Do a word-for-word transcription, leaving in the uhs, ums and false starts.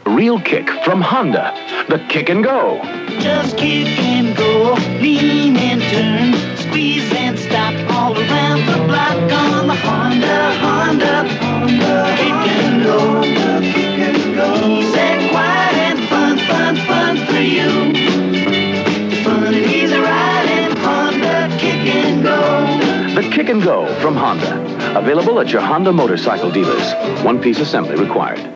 Real kick from Honda. The Kick and Go. Just kick and go, lean and turn, squeeze and stop all around the block on the Honda, Honda, Honda, Kick and Go, Kick and Go. Easy, quiet and fun, fun, fun for you. Fun and easy riding, Honda, Kick and Go. The Kick and Go from Honda. Available at your Honda motorcycle dealers. One-piece assembly required.